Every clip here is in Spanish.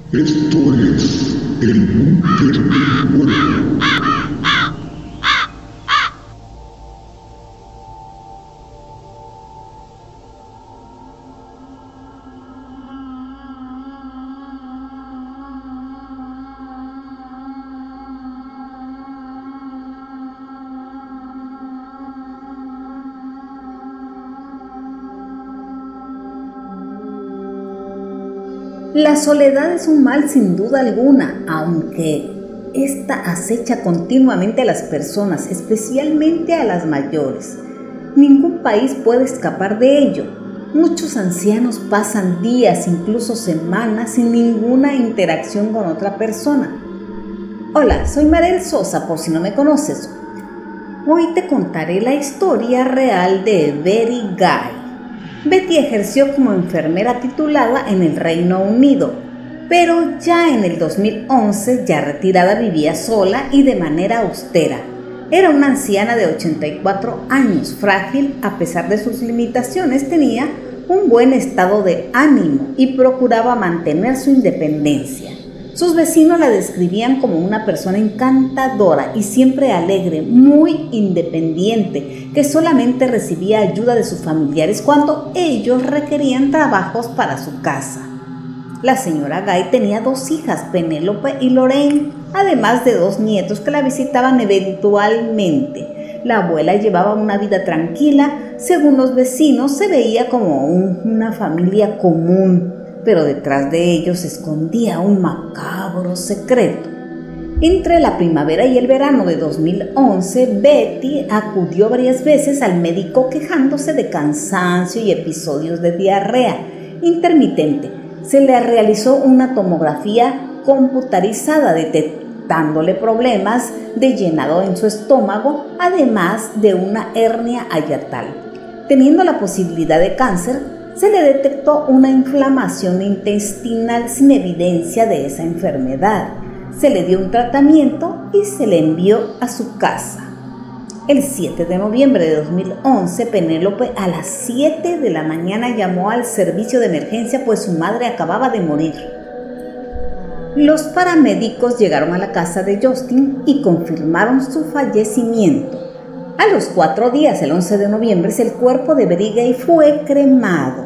Esto es el búnker del cuervo. La soledad es un mal sin duda alguna, aunque esta acecha continuamente a las personas, especialmente a las mayores. Ningún país puede escapar de ello. Muchos ancianos pasan días, incluso semanas, sin ninguna interacción con otra persona. Hola, soy Marel Sosa, por si no me conoces. Hoy te contaré la historia real de Betty Guy. Betty ejerció como enfermera titulada en el Reino Unido, pero ya en el 2011, ya retirada, vivía sola y de manera austera. Era una anciana de 84 años, frágil a pesar de sus limitaciones, tenía un buen estado de ánimo y procuraba mantener su independencia. Sus vecinos la describían como una persona encantadora y siempre alegre, muy independiente, que solamente recibía ayuda de sus familiares cuando ellos requerían trabajos para su casa. La señora Guy tenía 2 hijas, Penélope y Lorraine, además de 2 nietos que la visitaban eventualmente. La abuela llevaba una vida tranquila, según los vecinos se veía como una familia común, pero detrás de ellos se escondía un macabro secreto. Entre la primavera y el verano de 2011, Betty acudió varias veces al médico quejándose de cansancio y episodios de diarrea intermitente. Se le realizó una tomografía computarizada detectándole problemas de llenado en su estómago, además de una hernia hiatal. Teniendo la posibilidad de cáncer, se le detectó una inflamación intestinal sin evidencia de esa enfermedad. Se le dio un tratamiento y se le envió a su casa. El 7 de noviembre de 2011, Penélope a las 7 de la mañana llamó al servicio de emergencia pues su madre acababa de morir. Los paramédicos llegaron a la casa de Justin y confirmaron su fallecimiento. A los 4 días, el 11 de noviembre, el cuerpo de Betty Guy fue cremado.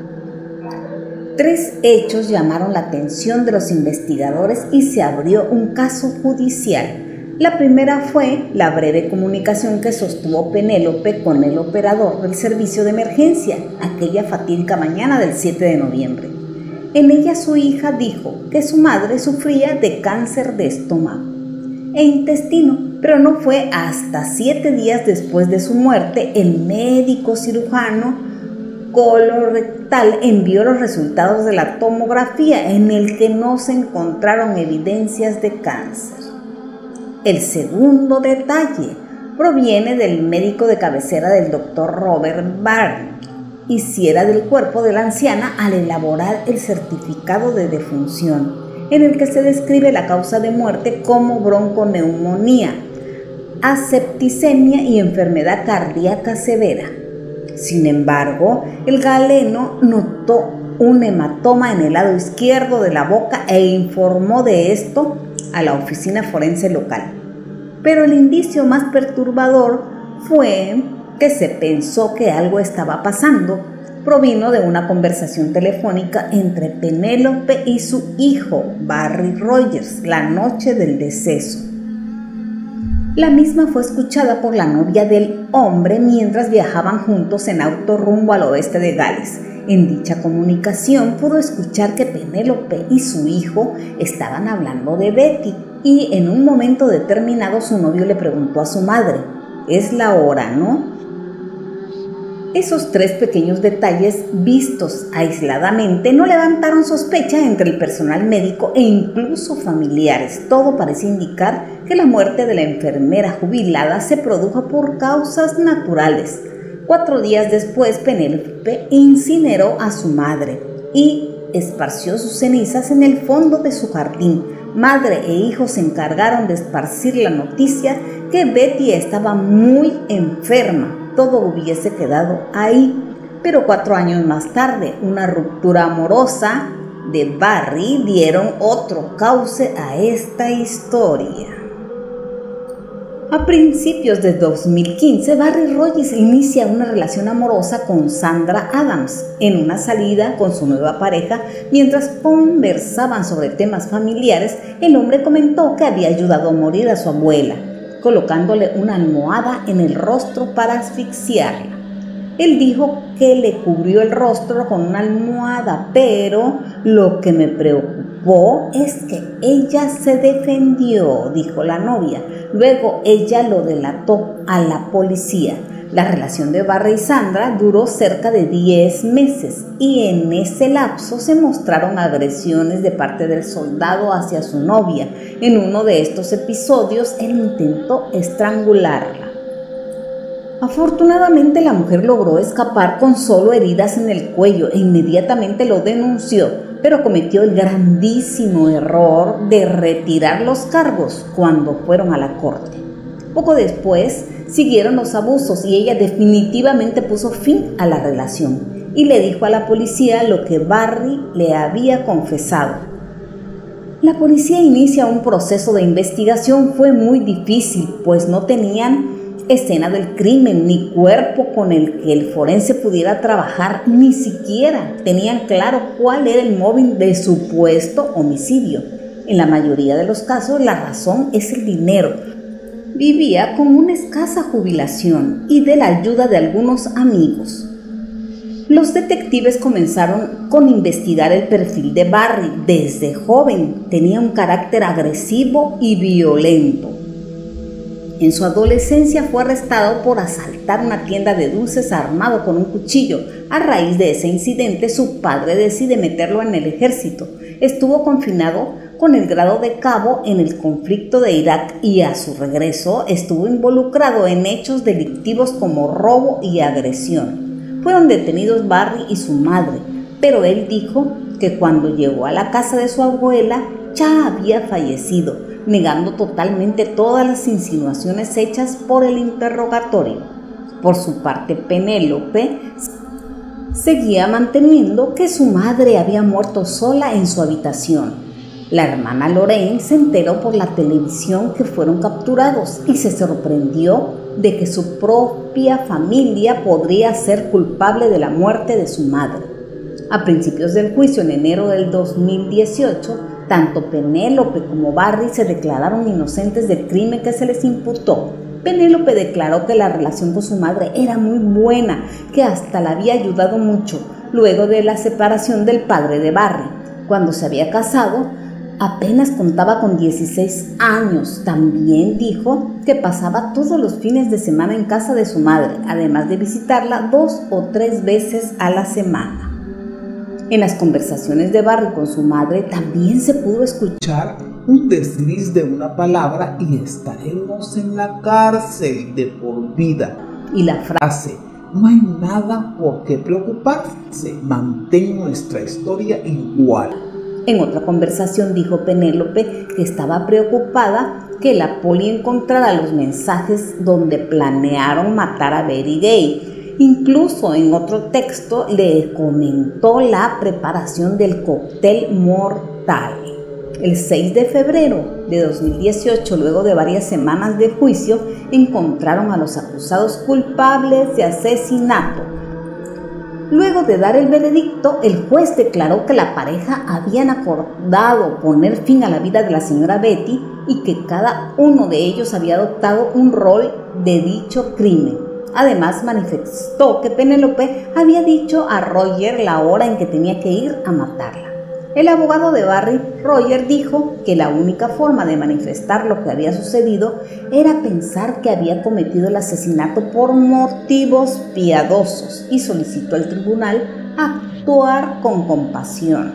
3 hechos llamaron la atención de los investigadores y se abrió un caso judicial. La primera fue la breve comunicación que sostuvo Penélope con el operador del servicio de emergencia aquella fatídica mañana del 7 de noviembre. En ella su hija dijo que su madre sufría de cáncer de estómago e intestino, pero no fue hasta 7 días después de su muerte el médico cirujano colorectal envió los resultados de la tomografía en el que no se encontraron evidencias de cáncer. El segundo detalle proviene del médico de cabecera del doctor Robert Barney, hiciera del cuerpo de la anciana al elaborar el certificado de defunción, en el que se describe la causa de muerte como bronconeumonía, asepticemia y enfermedad cardíaca severa. Sin embargo, el galeno notó un hematoma en el lado izquierdo de la boca e informó de esto a la oficina forense local. Pero el indicio más perturbador fue que se pensó que algo estaba pasando. Provino de una conversación telefónica entre Penélope y su hijo, Barry Rogers, la noche del deceso. La misma fue escuchada por la novia del hombre mientras viajaban juntos en auto rumbo al oeste de Gales. En dicha comunicación pudo escuchar que Penélope y su hijo estaban hablando de Betty y en un momento determinado su novio le preguntó a su madre: «Es la hora, ¿no?». Esos 3 pequeños detalles vistos aisladamente no levantaron sospecha entre el personal médico e incluso familiares. Todo parece indicar que la muerte de la enfermera jubilada se produjo por causas naturales. 4 días después, Penélope incineró a su madre y esparció sus cenizas en el fondo de su jardín. Madre e hijo se encargaron de esparcir la noticia que Betty estaba muy enferma. Todo hubiese quedado ahí, pero 4 años más tarde, una ruptura amorosa de Barry dieron otro cauce a esta historia. A principios de 2015, Barry Rogers inicia una relación amorosa con Sandra Adams. En una salida con su nueva pareja, mientras conversaban sobre temas familiares, el hombre comentó que había ayudado a morir a su abuela, colocándole una almohada en el rostro para asfixiarla. Él dijo que le cubrió el rostro con una almohada, pero lo que me preocupó es que ella se defendió, dijo la novia. Luego ella lo delató a la policía. La relación de Barry y Sandra duró cerca de 10 meses y en ese lapso se mostraron agresiones de parte del soldado hacia su novia. En uno de estos episodios él intentó estrangularla. Afortunadamente la mujer logró escapar con solo heridas en el cuello e inmediatamente lo denunció, pero cometió el grandísimo error de retirar los cargos cuando fueron a la corte. Poco después siguieron los abusos y ella definitivamente puso fin a la relación y le dijo a la policía lo que Barry le había confesado. La policía inicia un proceso de investigación. Fue muy difícil, pues no tenían escena del crimen ni cuerpo con el que el forense pudiera trabajar, ni siquiera tenían claro cuál era el móvil de supuesto homicidio. En la mayoría de los casos la razón es el dinero. Vivía con una escasa jubilación y de la ayuda de algunos amigos. Los detectives comenzaron con investigar el perfil de Barry. Desde joven tenía un carácter agresivo y violento. En su adolescencia fue arrestado por asaltar una tienda de dulces armado con un cuchillo. A raíz de ese incidente, su padre decide meterlo en el ejército. Estuvo confinado con el grado de cabo en el conflicto de Irak y a su regreso estuvo involucrado en hechos delictivos como robo y agresión. Fueron detenidos Barry y su madre, pero él dijo que cuando llegó a la casa de su abuela ya había fallecido, negando totalmente todas las insinuaciones hechas por el interrogatorio. Por su parte, Penélope seguía manteniendo que su madre había muerto sola en su habitación. La hermana Lorraine se enteró por la televisión que fueron capturados y se sorprendió de que su propia familia podría ser culpable de la muerte de su madre. A principios del juicio, en enero del 2018, tanto Penélope como Barry se declararon inocentes del crimen que se les imputó. Penélope declaró que la relación con su madre era muy buena, que hasta la había ayudado mucho luego de la separación del padre de Barry. Cuando se había casado, apenas contaba con 16 años. También dijo que pasaba todos los fines de semana en casa de su madre, además de visitarla 2 o 3 veces a la semana. En las conversaciones de Barry con su madre también se pudo escuchar un desliz de una palabra y estaremos en la cárcel de por vida. Y la frase, no hay nada por qué preocuparse, mantén nuestra historia igual. En otra conversación dijo Penélope que estaba preocupada que la poli encontrara los mensajes donde planearon matar a Betty Gay. Incluso en otro texto le comentó la preparación del cóctel mortal. El 6 de febrero de 2018, luego de varias semanas de juicio, encontraron a los acusados culpables de asesinato. Luego de dar el veredicto, el juez declaró que la pareja habían acordado poner fin a la vida de la señora Betty y que cada uno de ellos había adoptado un rol de dicho crimen. Además, manifestó que Penélope había dicho a Roger la hora en que tenía que ir a matarla. El abogado de Barry, Roger, dijo que la única forma de manifestar lo que había sucedido era pensar que había cometido el asesinato por motivos piadosos y solicitó al tribunal actuar con compasión.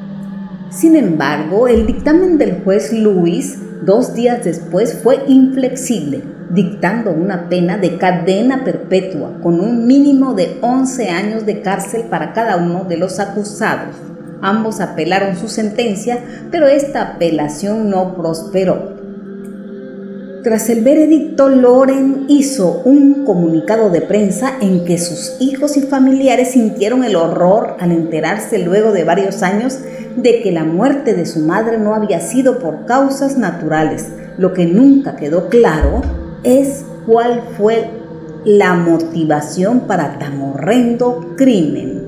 Sin embargo, el dictamen del juez Lewis 2 días después fue inflexible, dictando una pena de cadena perpetua con un mínimo de 11 años de cárcel para cada uno de los acusados. Ambos apelaron su sentencia, pero esta apelación no prosperó. Tras el veredicto, Loren hizo un comunicado de prensa en que sus hijos y familiares sintieron el horror al enterarse luego de varios años de que la muerte de su madre no había sido por causas naturales. Lo que nunca quedó claro es cuál fue la motivación para tan horrendo crimen.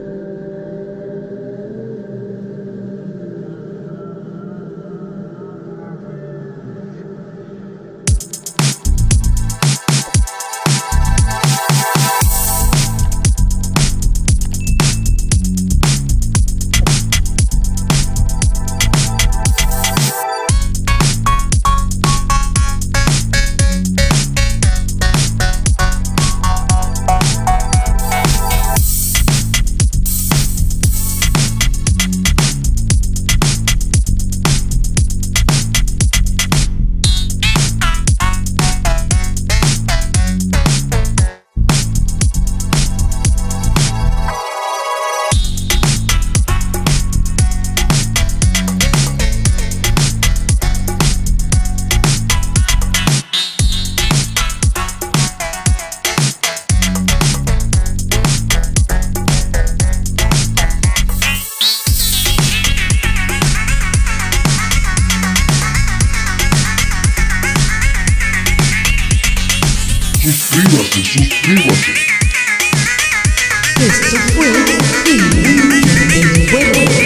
Suscríbase. Esto fue El Juego.